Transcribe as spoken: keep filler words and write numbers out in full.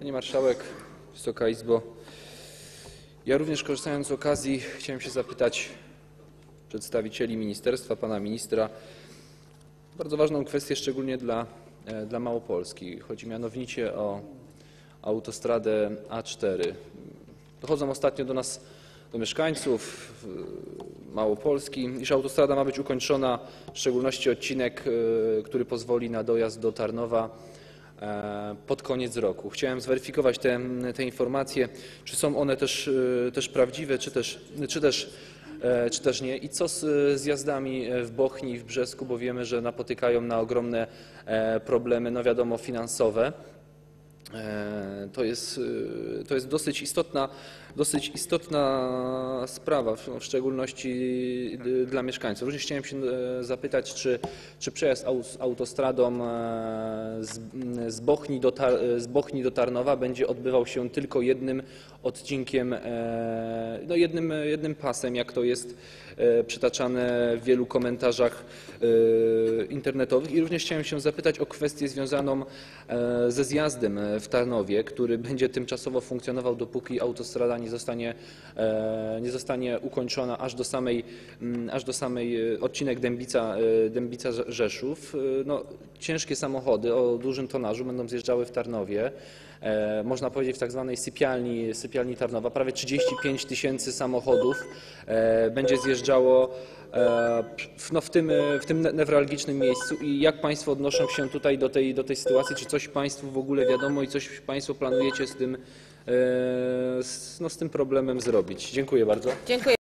Pani Marszałek, Wysoka Izbo, ja również, korzystając z okazji, chciałem się zapytać przedstawicieli ministerstwa, pana ministra, bardzo ważną kwestię, szczególnie dla, dla Małopolski. Chodzi mianowicie o autostradę A cztery. Dochodzą ostatnio do nas, do mieszkańców Małopolski, iż autostrada ma być ukończona, w szczególności odcinek, który pozwoli na dojazd do Tarnowa pod koniec roku. Chciałem zweryfikować te, te informacje, czy są one też, też prawdziwe, czy też, czy, też, czy też nie i co z zjazdami w Bochni i w Brzesku, bo wiemy, że napotykają na ogromne problemy, no wiadomo, finansowe. To jest, to jest dosyć istotna, dosyć istotna sprawa, w szczególności dla mieszkańców. Również chciałem się zapytać, czy, czy przejazd autostradą z, z, Bochni do, z Bochni do Tarnowa będzie odbywał się tylko jednym odcinkiem, no jednym, jednym pasem, jak to jest przytaczane w wielu komentarzach internetowych. I również chciałem się zapytać o kwestię związaną ze zjazdem w Tarnowie, który będzie tymczasowo funkcjonował, dopóki autostrada nie zostanie, nie zostanie ukończona aż do samej, aż do samej odcinek Dębica, Dębica Rzeszów. No, ciężkie samochody o dużym tonażu będą zjeżdżały w Tarnowie. Można powiedzieć w tak zwanej sypialni, sypialni Tarnowa. Prawie trzydzieści pięć tysięcy samochodów będzie zjeżdżało no, w, tym, w tym newralgicznym miejscu. I jak Państwo odnoszą się tutaj do tej, do tej sytuacji? Czy coś Państwu w ogóle wiadomo i coś Państwo planujecie z tym, no, z tym problemem zrobić? Dziękuję bardzo. Dziękuję.